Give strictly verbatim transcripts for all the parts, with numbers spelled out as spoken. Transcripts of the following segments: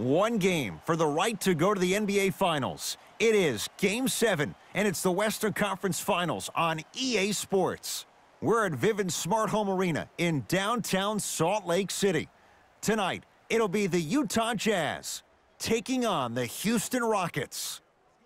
One game for the right to go to the N B A Finals. It is Game seven, and it's the Western Conference Finals on E A Sports. We're at Vivint Smart Home Arena in downtown Salt Lake City. Tonight, it'll be the Utah Jazz taking on the Houston Rockets.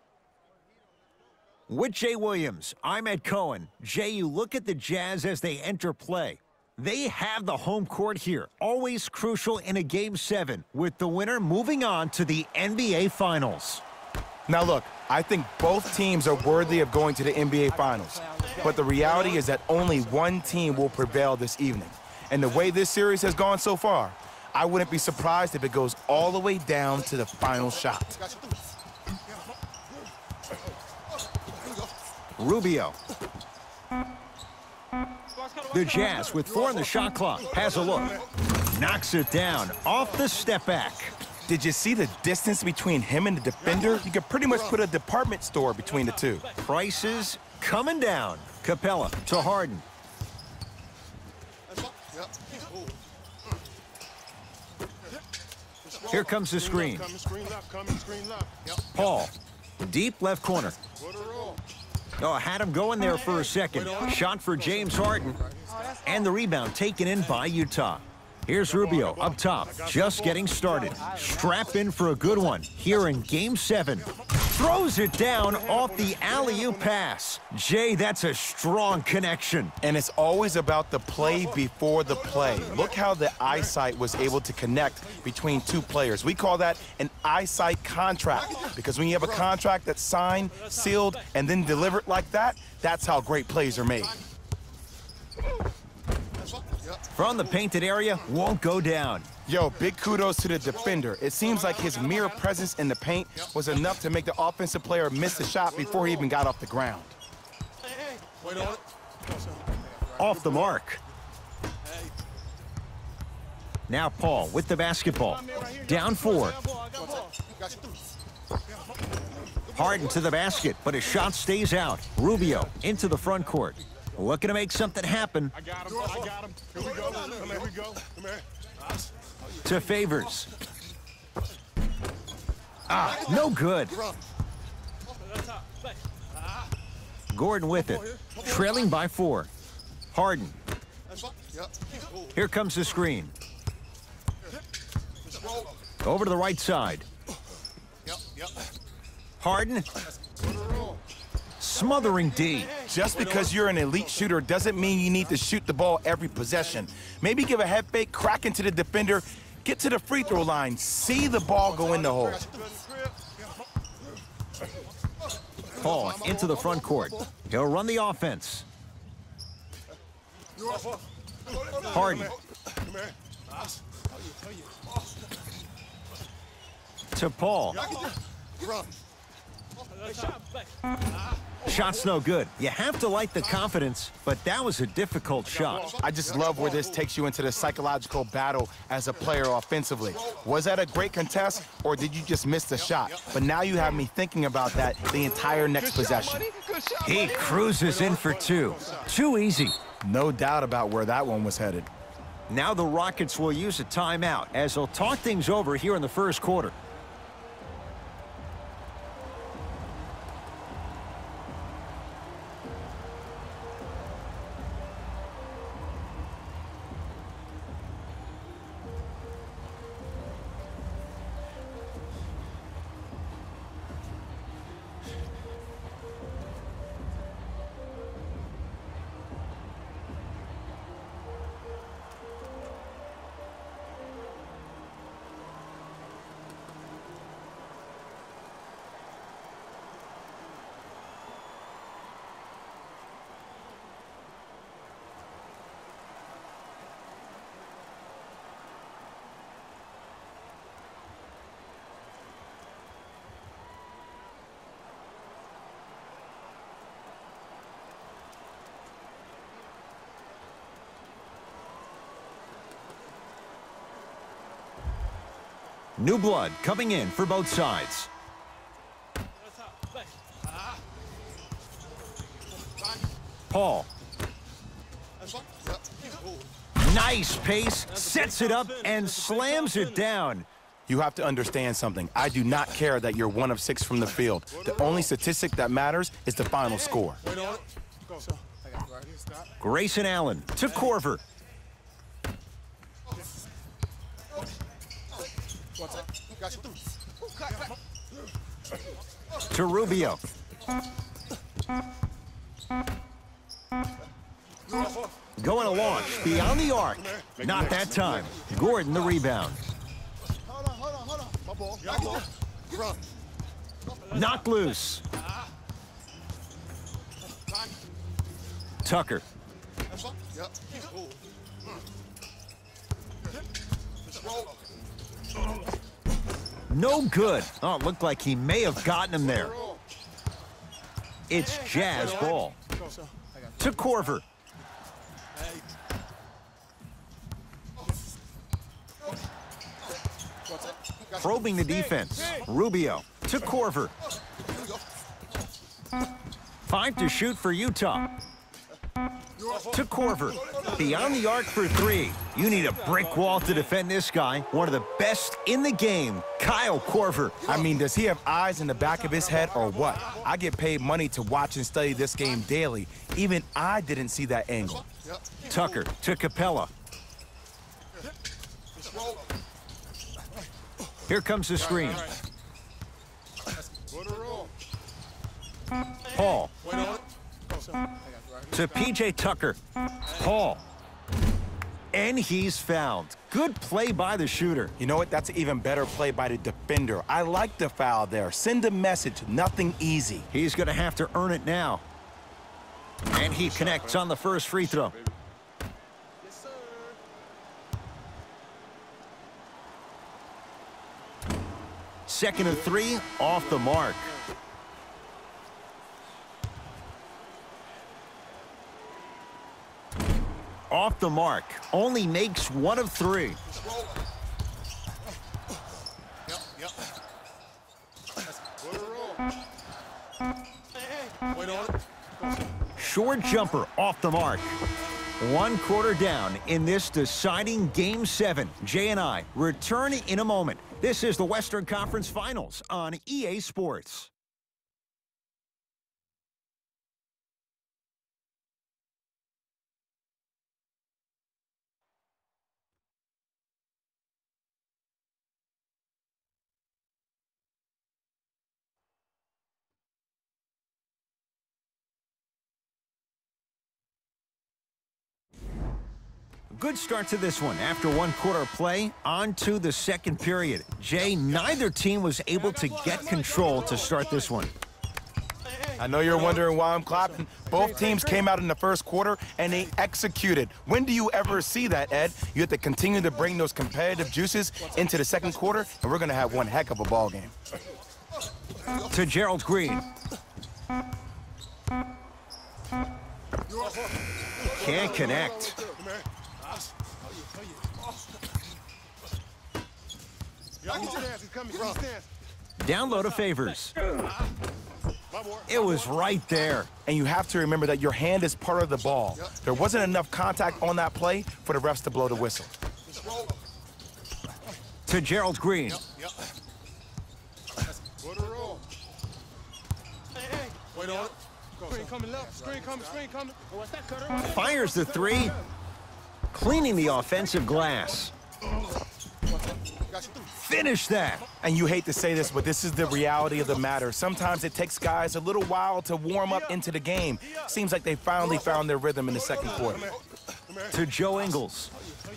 With Jay Williams, I'm Ed Cohen. Jay, you look at the Jazz as they enter play. They have the home court here, always crucial in a Game seven, with the winner moving on to the N B A Finals. Now look, I think both teams are worthy of going to the N B A Finals, but the reality is that only one team will prevail this evening. And the way this series has gone so far, I wouldn't be surprised if it goes all the way down to the final shot. Rubio. The Jazz, with four on the shot clock, has a look. Knocks it down off the step back. Did you see the distance between him and the defender? You could pretty much put a department store between the two. Prices coming down. Capella to Harden. Here comes the screen. Paul, deep left corner. Oh, had him going there for a second. Shot for James Harden. And the rebound taken in by Utah. Here's Rubio up top, just getting started. Strap in for a good one here in Game seven. Throws it down off the alley-oop pass. Jay, that's a strong connection. And it's always about the play before the play. Look how the eyesight was able to connect between two players. We call that an eyesight contract, because when you have a contract that's signed, sealed, and then delivered like that, that's how great plays are made. From the painted area, won't go down. Yo, big kudos to the defender. It seems like his mere presence in the paint was enough to make the offensive player miss the shot before he even got off the ground. Off the mark. Now Paul with the basketball. Down four. Harden to the basket, but his shot stays out. Rubio into the front court. Looking to make something happen. I got him. I got him. Here we go. Come here we go. Come here. To Favors. Ah, no good. Gordon with it. Trailing by four. Harden. Here comes the screen. Over to the right side. Harden. Smothering D. Just because you're an elite shooter doesn't mean you need to shoot the ball every possession. Maybe give a head fake, crack into the defender, get to the free throw line, see the ball go in the hole. Paul into the front court. He'll run the offense. Harden. To Paul. Shot's no good. You have to like the confidence, but that was a difficult shot. I just love where this takes you into the psychological battle as a player offensively. Was that a great contest, or did you just miss the shot? But now you have me thinking about that the entire next possession. He cruises in for two. Too easy. No doubt about where that one was headed. Now the Rockets will use a timeout as they'll talk things over here in the first quarter. New blood coming in for both sides. Paul. Nice pace, sets it up, and slams it down. You have to understand something. I do not care that you're one of six from the field. The only statistic that matters is the final score. Grayson Allen to Korver. To Rubio. Going to launch beyond the arc. Not that time. Gordon the rebound. Knocked loose. Tucker. No good. Oh, it looked like he may have gotten him there. It's Jazz ball. To Korver. Probing the defense. Rubio to Korver. Five to shoot for Utah. To Korver. Beyond the arc for three. You need a brick wall to defend this guy. One of the best in the game, Kyle Korver. I mean, does he have eyes in the back of his head or what? I get paid money to watch and study this game daily. Even I didn't see that angle. Tucker to Capella. Here comes the screen. Paul. To P J Tucker. Paul. And he's fouled. Good play by the shooter. You know what? That's an even better play by the defender. I like the foul there. Send a message. Nothing easy. He's going to have to earn it now. And he connects on the first free throw. Second and three, off the mark. Off the mark, only makes one of three. Short jumper off the mark. One quarter down in this deciding game seven. Jay and I return in a moment. This is the Western Conference Finals on E A Sports. Good start to this one. After one quarter of play, on to the second period. Jay, neither team was able to get control to start this one. I know you're wondering why I'm clapping. Both teams came out in the first quarter, and they executed. When do you ever see that, Ed? You have to continue to bring those competitive juices into the second quarter, and we're going to have one heck of a ball game. To Gerald Green. Can't connect. Down low to Favors. It was right there. And you have to remember that your hand is part of the ball. There wasn't enough contact on that play for the refs to blow the whistle. To Gerald Green. Fires the three. Cleaning the offensive glass. Finish that. And you hate to say this, but this is the reality of the matter. Sometimes it takes guys a little while to warm up into the game. Seems like they finally found their rhythm in the second quarter. To Joe Ingles.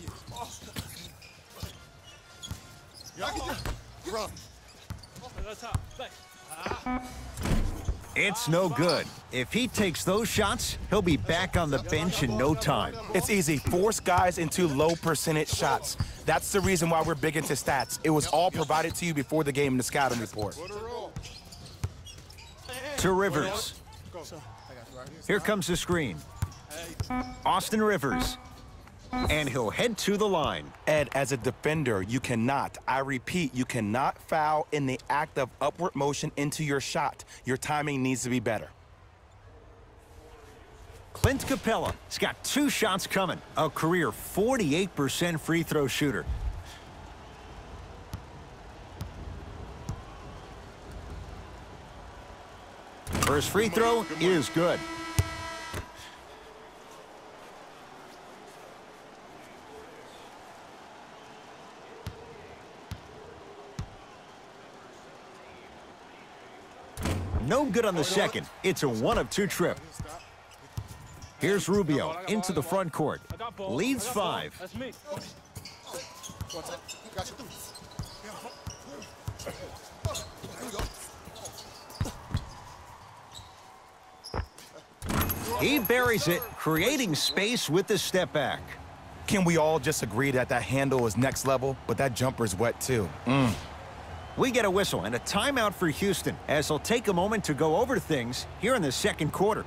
It's no good. If he takes those shots, he'll be back on the bench in no time. It's easy. Force guys into low percentage shots. That's the reason why we're big into stats. It was all provided to you before the game in the scouting report. To Rivers. Here comes the screen. Austin Rivers. And he'll head to the line. Ed, as a defender, you cannot, I repeat, you cannot foul in the act of upward motion into your shot. Your timing needs to be better. Clint Capella has got two shots coming. A career forty-eight percent free throw shooter. First free throw is good. No good on the second. It's a one of two trip. Here's Rubio into the front court. Leads five. He buries it, creating space with the step back. Can we all just agree that that handle is next level, but that jumper is wet too? Mm. We get a whistle and a timeout for Houston as they'll take a moment to go over things here in the second quarter.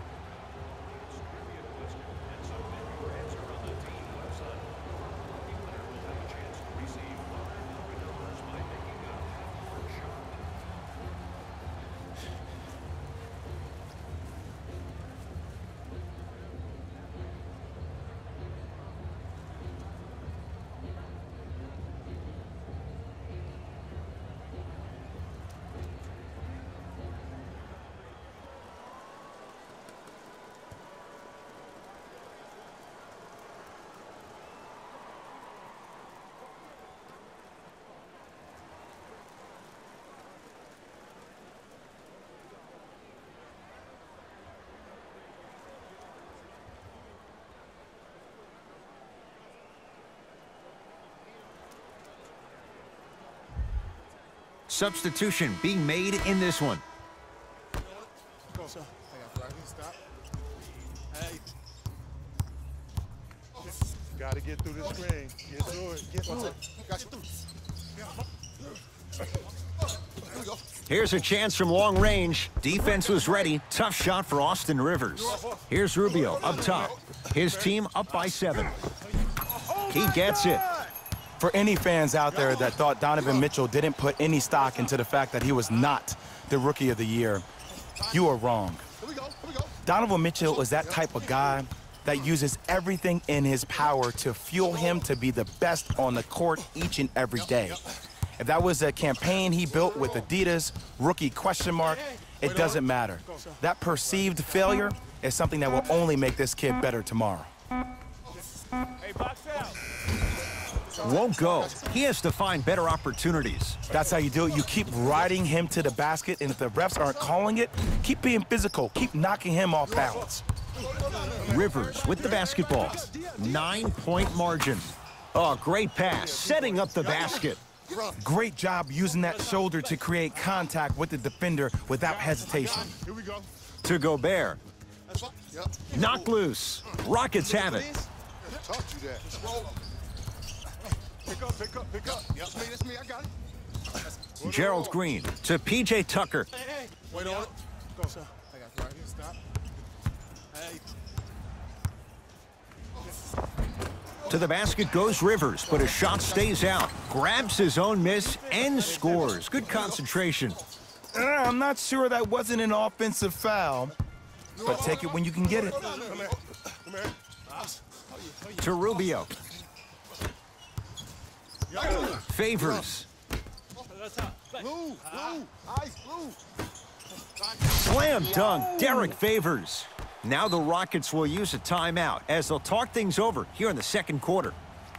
Substitution being made in this one. Go, sir. Stop. Hey. Got to get through the screen. Get through it. Get through it. Got you through. Here's a chance from long range. Defense was ready. Tough shot for Austin Rivers. Here's Rubio up top. His team up by seven. He gets it. For any fans out there that thought Donovan Mitchell didn't put any stock into the fact that he was not the Rookie of the Year, you are wrong. Donovan Mitchell is that type of guy that uses everything in his power to fuel him to be the best on the court each and every day. If that was a campaign he built with Adidas, rookie question mark, it doesn't matter. That perceived failure is something that will only make this kid better tomorrow. Hey, box out. Won't go. He has to find better opportunities. That's how you do it. You keep riding him to the basket, and if the refs aren't calling it, keep being physical. Keep knocking him off balance. Rivers with the basketball. Nine-point margin. Oh, great pass. Setting up the basket. Great job using that shoulder to create contact with the defender without hesitation. Here we go. To Gobert. Knocked loose. Rockets have it. Talk to that. Pick up, pick up, pick up. Yep. That's me, that's me, I got it. Gerald Green to P J Tucker. Hey, hey. Wait on it. Go, sir. I got you right here. Stop. Hey. To the basket goes Rivers, but his shot stays out. Grabs his own miss and scores. Good concentration. Uh, I'm not sure that wasn't an offensive foul, but take it when you can get it. Come here. Come here. To Rubio. Favors. Blue, blue, ice, blue. Slam dunk, Derek Favors. Now the Rockets will use a timeout as they'll talk things over here in the second quarter.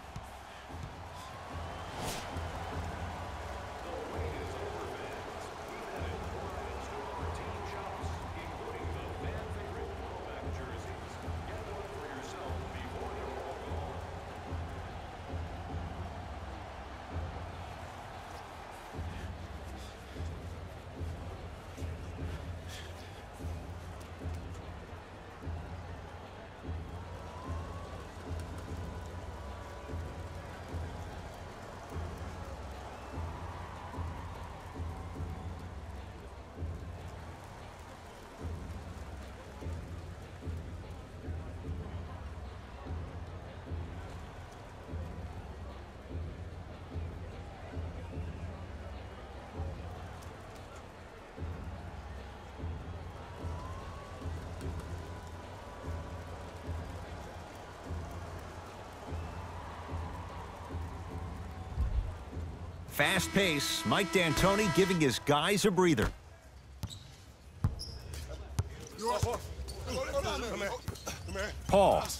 Fast pace, Mike D'Antoni giving his guys a breather. Paul.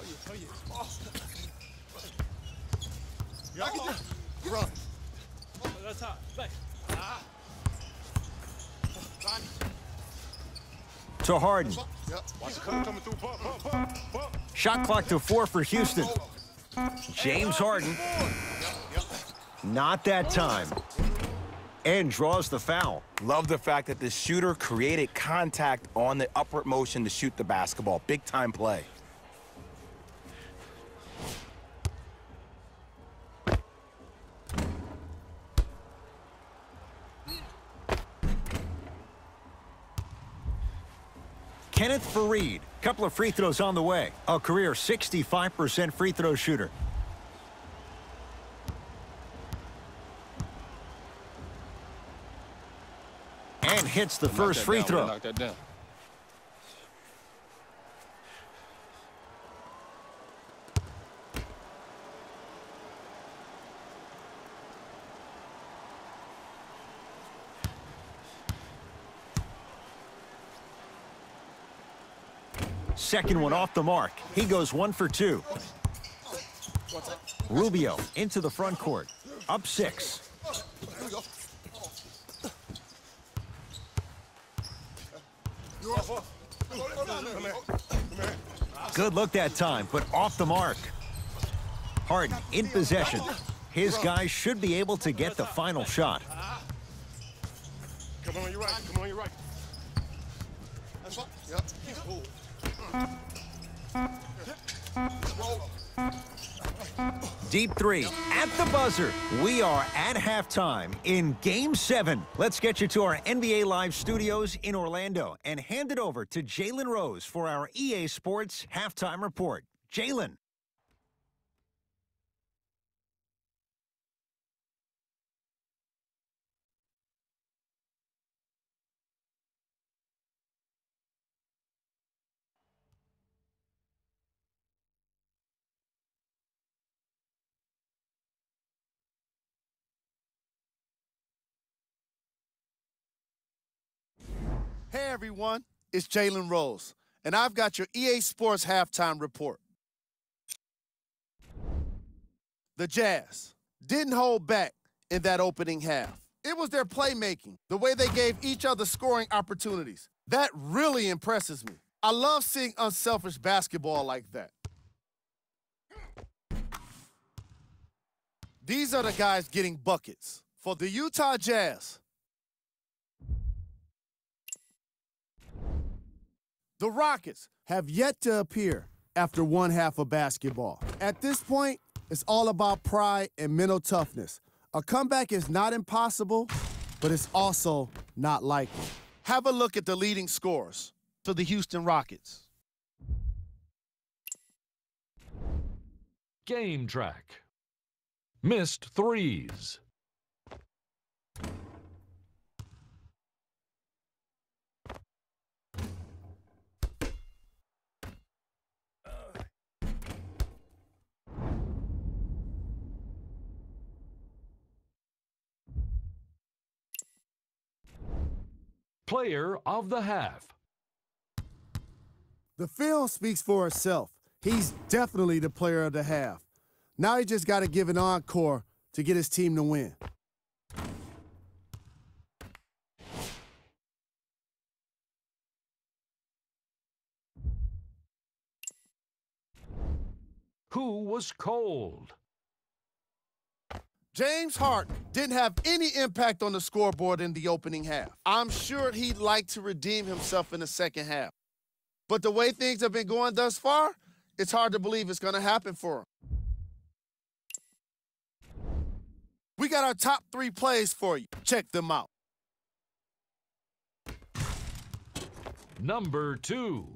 Run. To Harden. Watch it coming through. Pump, pump, pump, pump. Shot clock to four for Houston. James Harden. Not that time. And draws the foul. Love the fact that the shooter created contact on the upward motion to shoot the basketball. Big time play. Kenneth Faried, couple of free throws on the way. A career sixty-five percent free throw shooter. And hits the first free throw. Knock that down. Second one off the mark. He goes one for two. Rubio into the front court. Up six. Good look that time, but off the mark. Harden in possession. His guys should be able to get the final shot. Come on your right. Come on your right. Yep. Deep three at the buzzer. We are at halftime in Game seven. Let's get you to our N B A Live studios in Orlando and hand it over to Jalen Rose for our E A Sports Halftime Report. Jalen. Hey everyone, it's Jalen Rose, and I've got your E A Sports Halftime Report. The Jazz didn't hold back in that opening half. It was their playmaking, the way they gave each other scoring opportunities. That really impresses me. I love seeing unselfish basketball like that. These are the guys getting buckets. For the Utah Jazz, the Rockets have yet to appear after one half of basketball. At this point, it's all about pride and mental toughness. A comeback is not impossible, but it's also not likely. Have a look at the leading scorers for the Houston Rockets. Game track. Missed threes. Player of the half. The film speaks for itself. He's definitely the player of the half. Now he just got to give an encore to get his team to win. Who was cold? James Harden didn't have any impact on the scoreboard in the opening half. I'm sure he'd like to redeem himself in the second half. But the way things have been going thus far, it's hard to believe it's going to happen for him. We got our top three plays for you. Check them out. Number two.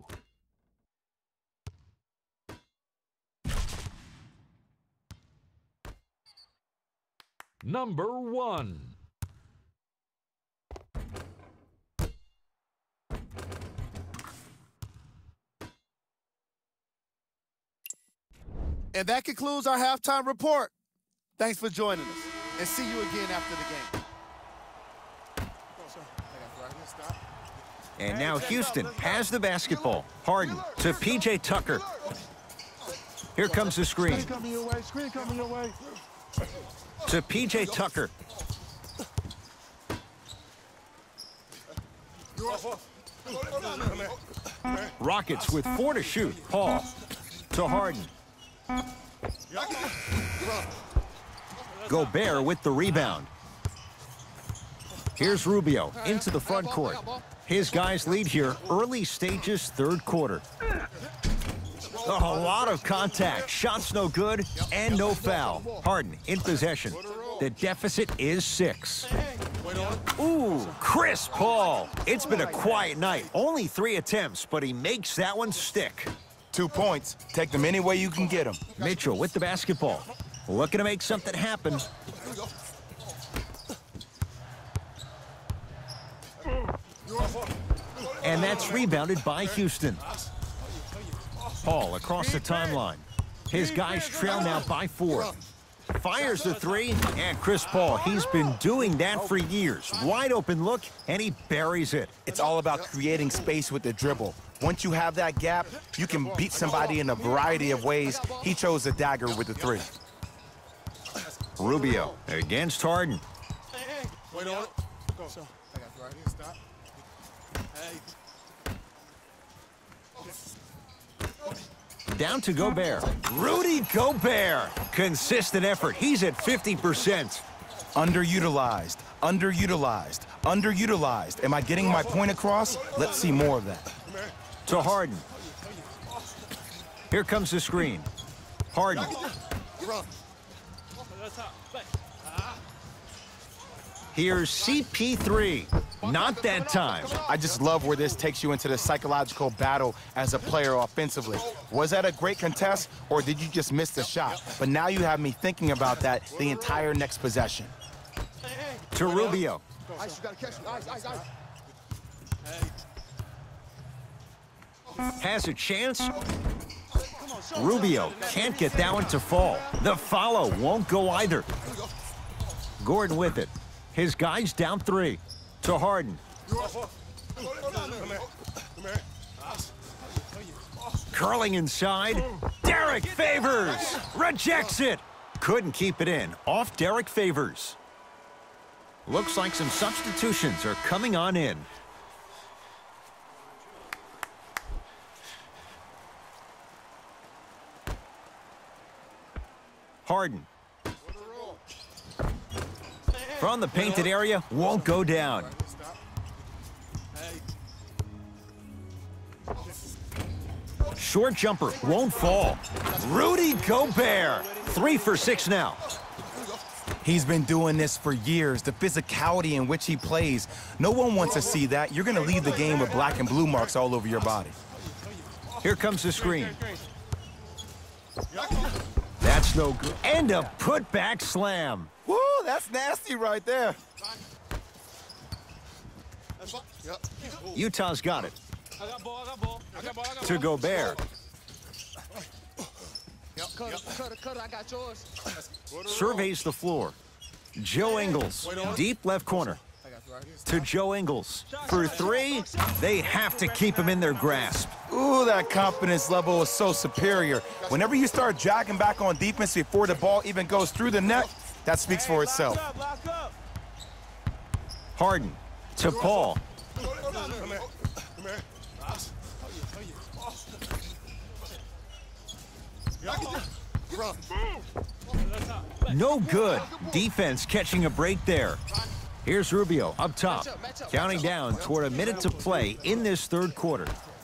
Number one. And that concludes our halftime report. Thanks for joining us, and see you again after the game. And now Houston has the basketball. Harden to P J Tucker. Here comes the screen. Screen coming your way. Screen coming your way. To P J Tucker. Rockets with four to shoot. Paul to Harden. Gobert with the rebound. Here's Rubio into the front court. His guys lead here, early stages, third quarter. A lot of contact. Shots no good and no foul. Harden in possession. The deficit is six. Ooh, Chris Paul. It's been a quiet night. Only three attempts, but he makes that one stick. Two points. Take them any way you can get them. Mitchell with the basketball. Looking to make something happen. And that's rebounded by Houston. Paul across the timeline. His guys trail now by four. Fires the three, and Chris Paul, he's been doing that for years. Wide open look, and he buries it. It's all about creating space with the dribble. Once you have that gap, you can beat somebody in a variety of ways. He chose the dagger with the three. Rubio against Harden. Wait on it. Go. I got you right here. Stop. Down to Gobert. Rudy Gobert. Consistent effort. He's at fifty percent. Underutilized, underutilized, underutilized. Am I getting my point across? Let's see more of that. To Harden. Here comes the screen. Harden. Here's C P three. Not that time. I just love where this takes you into the psychological battle as a player offensively. Was that a great contest, or did you just miss the shot? But now you have me thinking about that the entire next possession. To Rubio. Ice, you gotta catch me. Ice, ice, ice. Has a chance. Rubio can't get that one to fall. The follow won't go either. Gordon with it. His guys down three. To Harden. Curling inside. Derek Favors rejects it. Couldn't keep it in. Off Derek Favors. Looks like some substitutions are coming on in. Harden. From the painted area, won't go down. Short jumper, won't fall. Rudy Gobert, three for six now. He's been doing this for years, the physicality in which he plays. No one wants to see that. You're going to leave the game with black and blue marks all over your body. Here comes the screen. That's no good. And a putback slam. Woo, that's nasty right there. Utah's got it. To Gobert. Surveys the floor. Joe Ingles, deep left corner. To Joe Ingles. For three, they have to keep him in their grasp. Ooh, that confidence level is so superior. Whenever you start jogging back on defense before the ball even goes through the net, that speaks for itself. Harden to Paul. No good. Defense catching a break there. Here's Rubio up top, counting down toward a minute to play in this third quarter.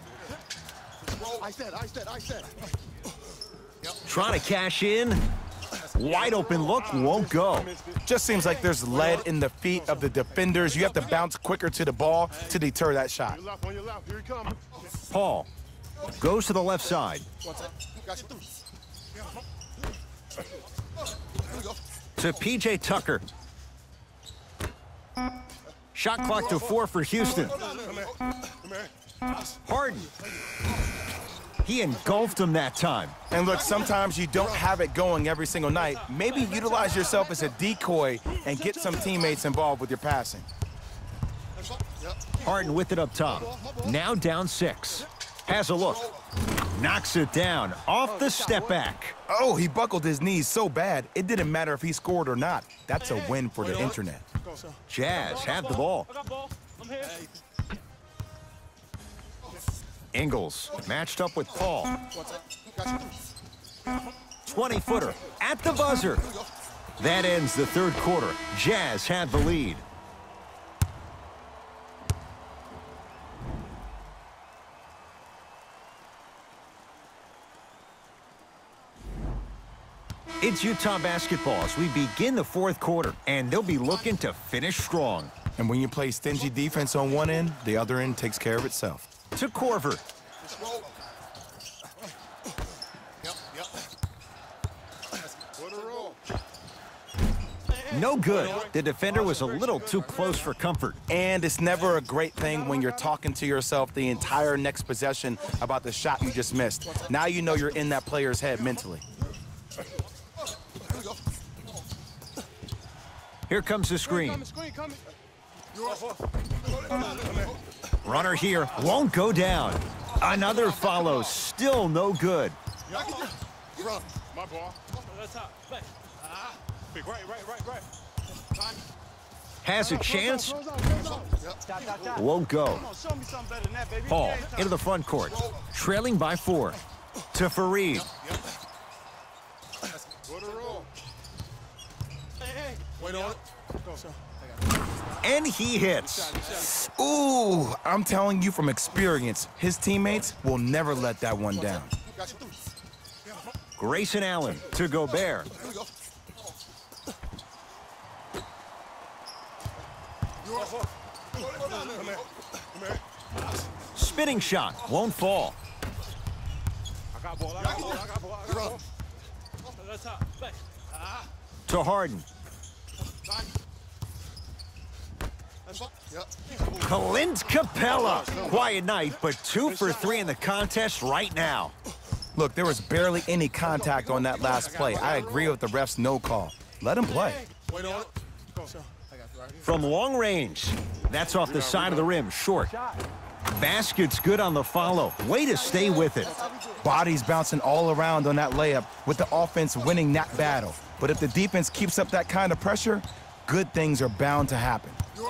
Trying to cash in. Wide open look, won't go. Just seems like there's lead in the feet of the defenders. You have to bounce quicker to the ball to deter that shot. Paul goes to the left side. To P J Tucker. Shot clock to four for Houston. Harden. He engulfed him that time. And look, sometimes you don't have it going every single night. Maybe utilize yourself as a decoy and get some teammates involved with your passing. Harden with it up top. Now down six. Has a look. Knocks it down off the step back. Oh, he buckled his knees so bad, it didn't matter if he scored or not. That's a win for the internet. Jazz have the ball. Ingles matched up with Paul. twenty-footer at the buzzer. That ends the third quarter. Jazz have the lead. It's Utah basketball as we begin the fourth quarter, and they'll be looking to finish strong. And when you play stingy defense on one end, the other end takes care of itself. To Korver. No good. The defender was a little too close for comfort. And it's never a great thing when you're talking to yourself the entire next possession about the shot you just missed. Now you know you're in that player's head mentally. Here comes the screen. Runner here won't go down. Another follow, still no good. My ball. Right, right, right, right. Has a chance. Won't go. Paul into the front court. Trailing by four. To Fareed. And he hits. Ooh, I'm telling you from experience, his teammates will never let that one down. Grayson Allen to Gobert. Spinning shot won't fall. To Harden. Clint Capella. Quiet night, but two for three in the contest right now. Look, there was barely any contact on that last play. I agree with the ref's no call. Let him play. From long range. That's off the side of the rim, short. Basket's good on the follow. Way to stay with it. Bodies bouncing all around on that layup with the offense winning that battle. But if the defense keeps up that kind of pressure, good things are bound to happen.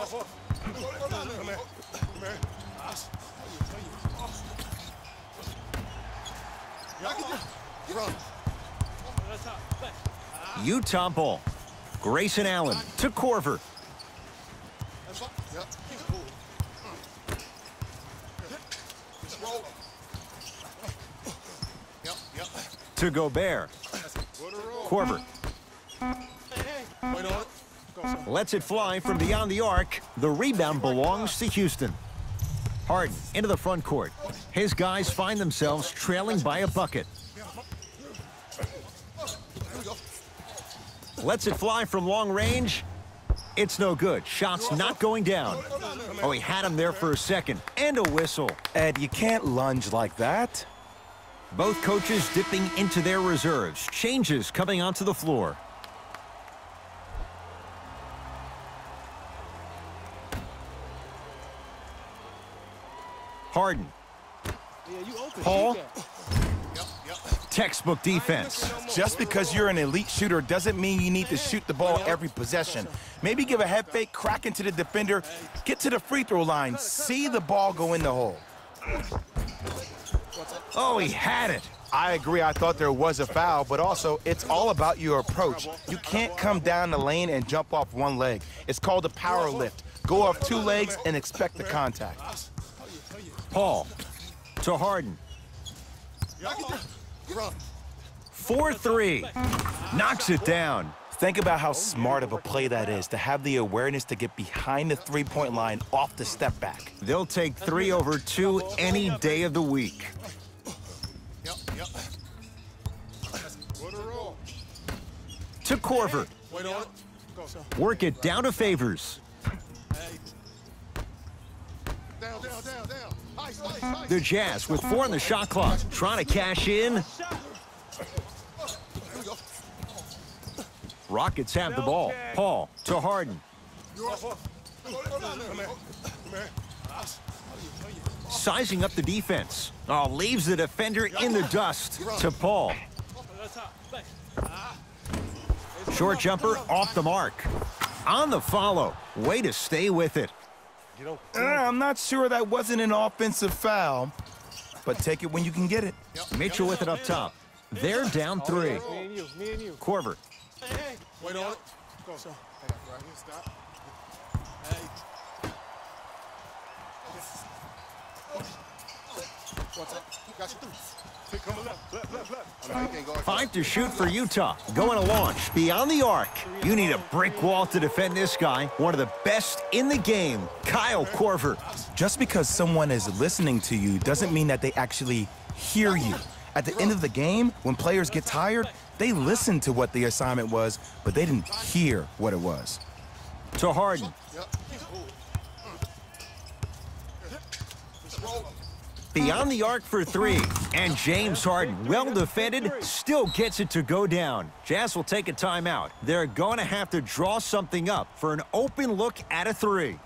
Utah ball. Grayson Allen to Korver. To Gobert. Korver. Lets it fly from beyond the arc. The rebound belongs to Houston. Harden into the front court. His guys find themselves trailing by a bucket. Lets it fly from long range. It's no good. Shot's not going down. Oh, he had him there for a second. And a whistle. Ed, you can't lunge like that. Both coaches dipping into their reserves. Changes coming onto the floor. Harden. Paul. Textbook defense. Just because you're an elite shooter doesn't mean you need to shoot the ball every possession. Maybe give a head fake, crack into the defender, get to the free throw line, see the ball go in the hole. Oh, he had it. I agree, I thought there was a foul, but also it's all about your approach. You can't come down the lane and jump off one leg. It's called a power lift. Go off two legs and expect the contact. Paul to Harden. four three. Knocks it down. Think about how smart of a play that is, to have the awareness to get behind the three-point line off the step back. They'll take three over two any day of the week. To Korver. Work it down to Favors. The Jazz with four on the shot clock, trying to cash in. Rockets have the ball. Paul to Harden. Sizing up the defense. Oh, leaves the defender in the dust to Paul. Short jumper off the mark. On the follow. Way to stay with it. Uh, I'm not sure that wasn't an offensive foul, but take it when you can get it. Mitchell with it up top. They're down three. Me and you, me and you. Korver. Wait on it. Go. Right here, stop. What's up? Got you through. Here, come left, left, left, left. I mean, can't go Five to shoot for Utah. Going to launch beyond the arc. You need a brick wall to defend this guy. One of the best in the game, Kyle Korver. Just because someone is listening to you doesn't mean that they actually hear you. At the end of the game, when players get tired, they listen to what the assignment was, but they didn't hear what it was. To Harden. Beyond the arc for three. And James Harden, well defended, still gets it to go down. Jazz will take a timeout. They're going to have to draw something up for an open look at a three.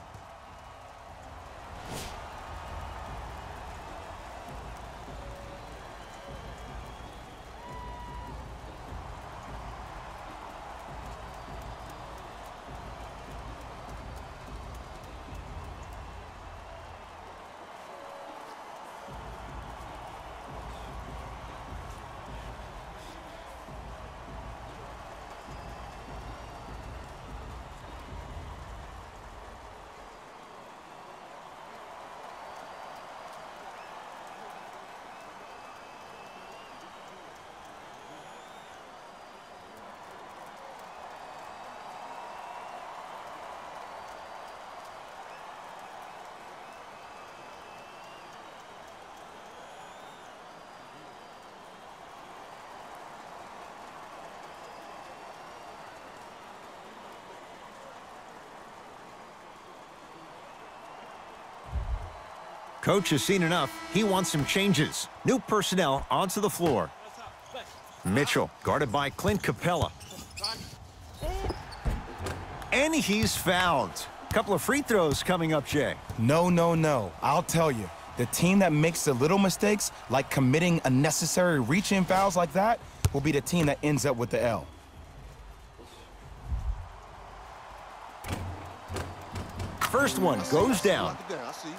Coach has seen enough. He wants some changes. New personnel onto the floor. Mitchell guarded by Clint Capella. And he's fouled. Couple of free throws coming up, Jay. No, no, no. I'll tell you. The team that makes the little mistakes, like committing unnecessary reach-in fouls like that, will be the team that ends up with the L. First one goes down. I see.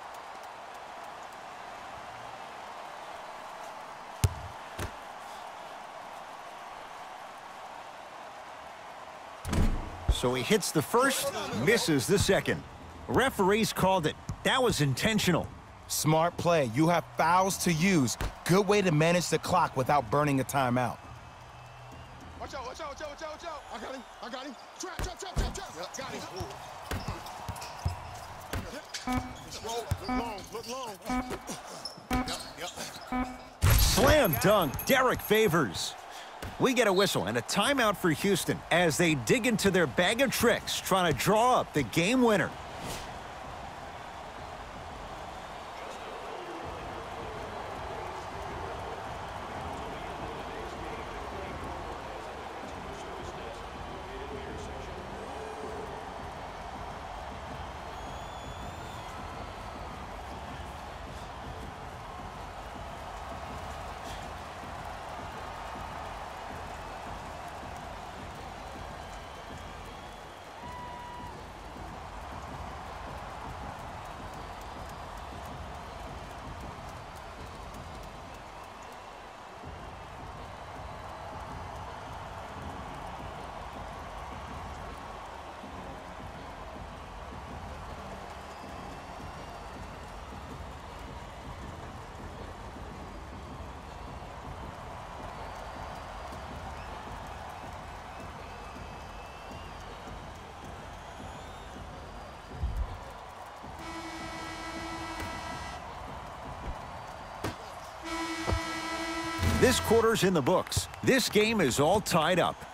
So he hits the first, misses the second. Referees called it. That was intentional. Smart play. You have fouls to use. Good way to manage the clock without burning a timeout. Watch out, watch out, watch out, watch out, watch out. I got him, I got him. Trap, trap, trap, trap, trap. Yep, got him. Just roll, look long, look long. Yep, yep. Slam dunk, Derek Favors. We get a whistle and a timeout for Houston as they dig into their bag of tricks, trying to draw up the game winner. This quarter's in the books. This game is all tied up.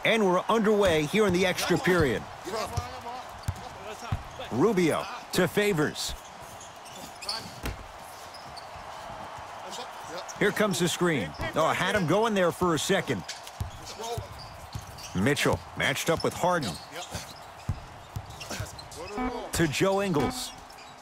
And we're underway here in the extra period. Rubio to Favors. Here comes the screen. Oh, had him going there for a second. Mitchell matched up with Harden. To Joe Ingles.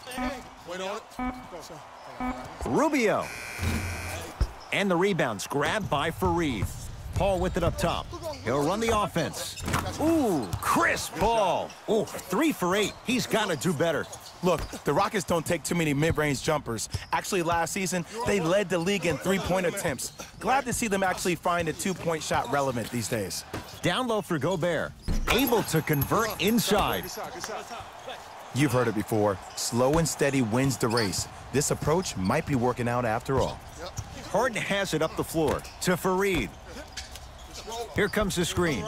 Rubio. And the rebounds grabbed by Faried. Paul with it up top. He'll run the offense. Ooh, crisp ball. Ooh, three for eight. He's got to do better. Look, the Rockets don't take too many mid-range jumpers. Actually, last season, they led the league in three-point attempts. Glad to see them actually find a two-point shot relevant these days. Down low for Gobert. Able to convert inside. You've heard it before. Slow and steady wins the race. This approach might be working out after all. Harden has it up the floor to Faried. Here comes the screen.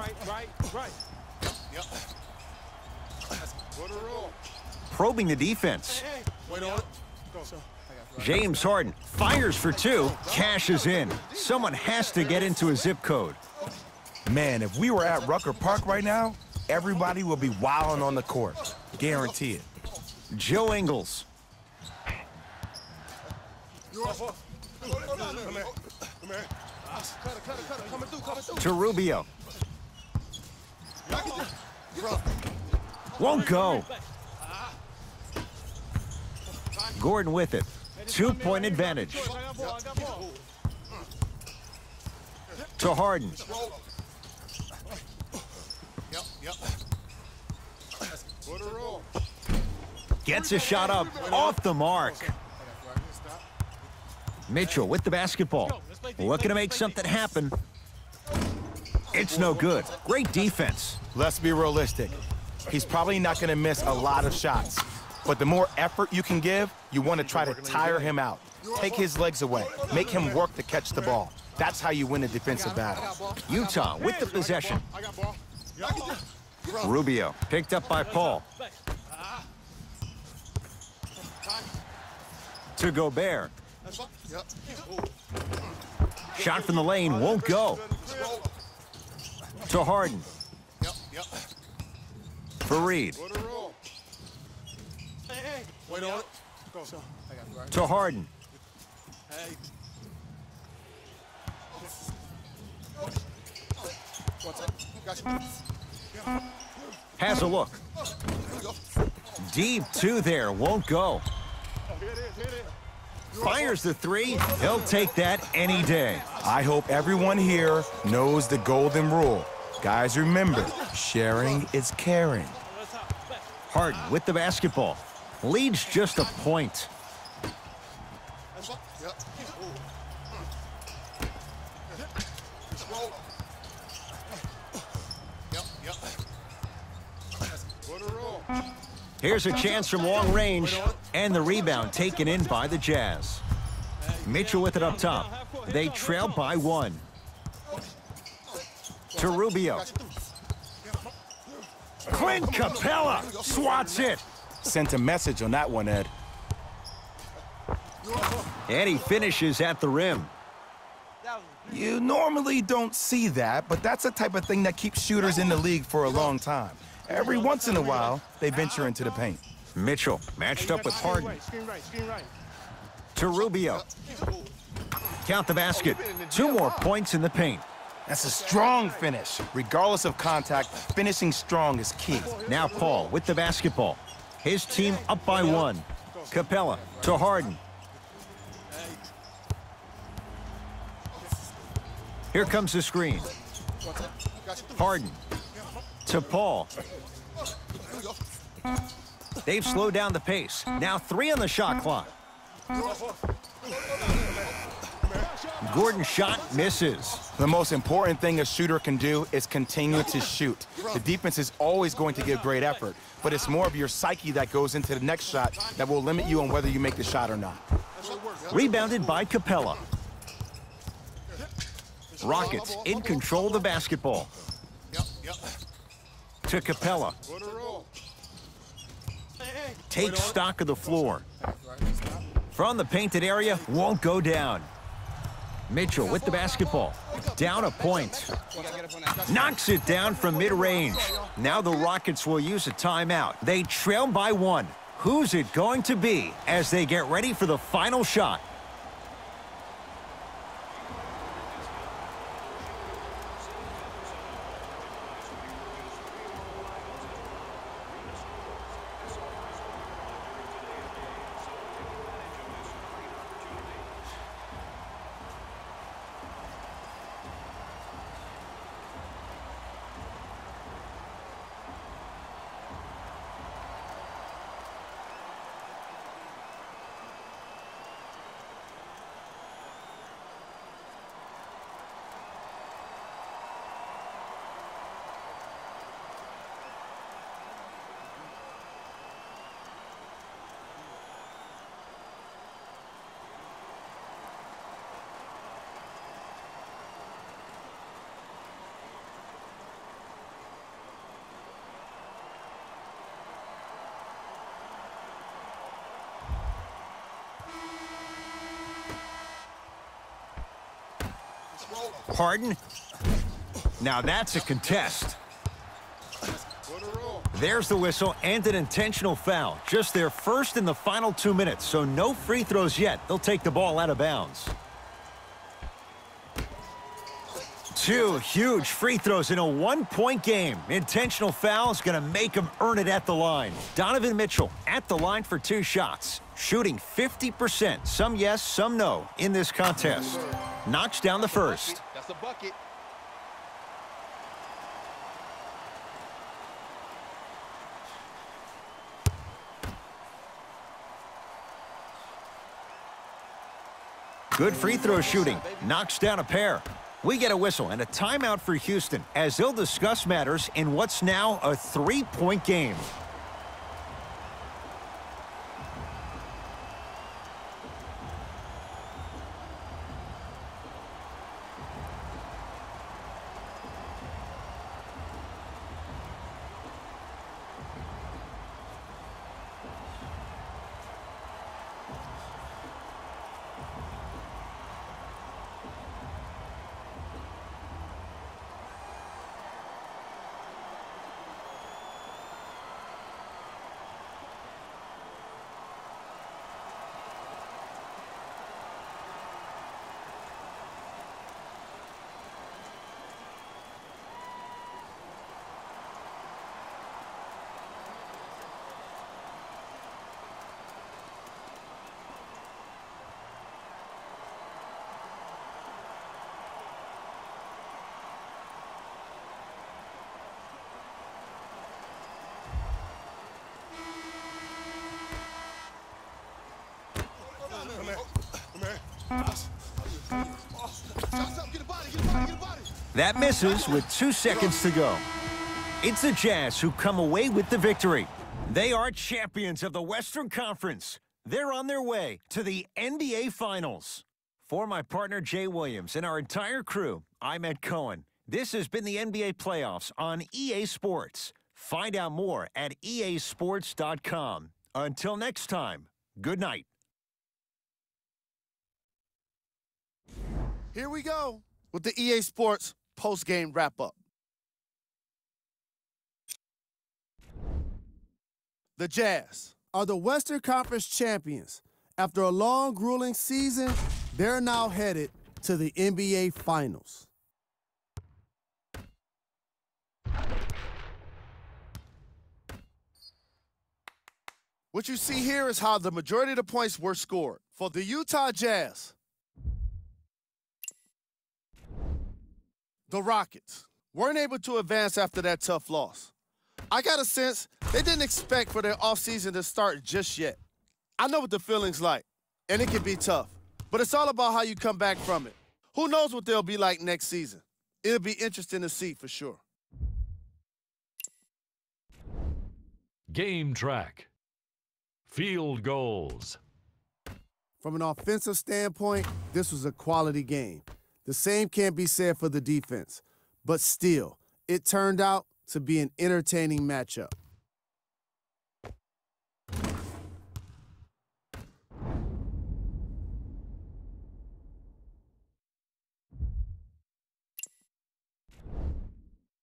Probing the defense. James Harden fires for two, cashes in. Someone has to get into a zip code. Man, if we were at Rucker Park right now, everybody would be wilding on the court. Guarantee it. Joe Ingles. To Rubio. Won't go. Gordon with it. Two-point advantage. To Harden. Gets a shot up off the mark. Mitchell with the basketball. Looking to make something happen. It's no good. Great defense. Let's be realistic. He's probably not going to miss a lot of shots. But the more effort you can give, you want to try to tire him out. Take his legs away. Make him work to catch the ball. That's how you win a defensive battle. Utah with the possession. Rubio picked up by Paul. To Gobert. Shot from the lane won't go. To Harden. Faried. To Harden. Has a look. Deep two there, won't go. Fires the three. He'll take that any day. I hope everyone here knows the golden rule. Guys, remember, sharing is caring. Harden with the basketball. Leads just a point. Here's a chance from long range, and the rebound taken in by the Jazz. Mitchell with it up top. They trail by one. To Rubio. Clint Capella swats it. Sent a message on that one, Ed. And he finishes at the rim. You normally don't see that, but that's the type of thing that keeps shooters in the league for a long time. Every once in a while, they venture into the paint. Mitchell matched up with Harden. To Rubio. Count the basket. Two more points in the paint. That's a strong finish. Regardless of contact, finishing strong is key. Now Paul with the basketball. His team up by one. Capella to Harden. Here comes the screen. Harden to Paul. They've slowed down the pace. Now three on the shot clock. Gordon shot misses. The most important thing a shooter can do is continue to shoot. The defense is always going to give great effort, but it's more of your psyche that goes into the next shot that will limit you on whether you make the shot or not. Rebounded by Capella. Rockets in control of the basketball. To Capella. Takes stock of the floor. From the painted area, won't go down. Mitchell with the basketball. Down a point. Knocks it down from mid-range. Now the Rockets will use a timeout. They trail by one. Who's it going to be as they get ready for the final shot? Harden. Now that's a contest. There's the whistle and an intentional foul. Just their first in the final two minutes, so no free throws yet. They'll take the ball out of bounds. Two huge free throws in a one-point game. Intentional foul is going to make them earn it at the line. Donovan Mitchell at the line for two shots, shooting fifty percent. Some yes, some no in this contest. Knocks down the first. That's a bucket. Good free throw shooting. Knocks down a pair. We get a whistle and a timeout for Houston as they'll discuss matters in what's now a three-point game. That misses with two seconds to go. It's the Jazz who come away with the victory. They are champions of the Western Conference. They're on their way to the N B A Finals. For my partner Jay Williams and our entire crew, I'm Ed Cohen. This has been the N B A Playoffs on E A Sports. Find out more at E A sports dot com. Until next time, good night. Here we go with the E A Sports post-game wrap-up. The Jazz are the Western Conference champions. After a long, grueling season, they're now headed to the N B A Finals. What you see here is how the majority of the points were scored. For the Utah Jazz, the Rockets weren't able to advance after that tough loss. I got a sense they didn't expect for their offseason to start just yet. I know what the feeling's like, and it can be tough, but it's all about how you come back from it. Who knows what they'll be like next season? It'll be interesting to see for sure. Game track. Field goals. From an offensive standpoint, this was a quality game. The same can't be said for the defense, but still, it turned out to be an entertaining matchup.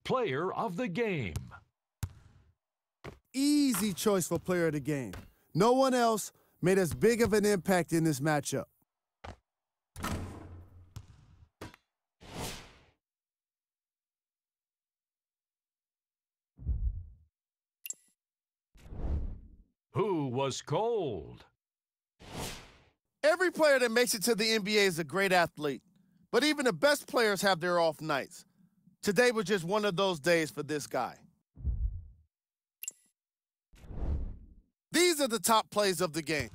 player of the game. Easy choice for player of the game. No one else made as big of an impact in this matchup. Who was cold? Every player that makes it to the N B A is a great athlete, but even the best players have their off nights. Today was just one of those days for this guy. These are the top plays of the game.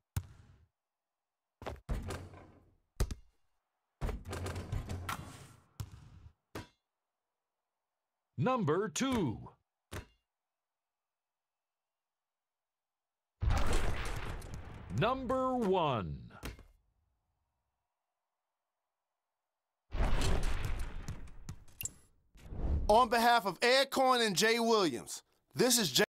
Number two. Number one. On behalf of Ed Cohen and Jay Williams, this is Jay.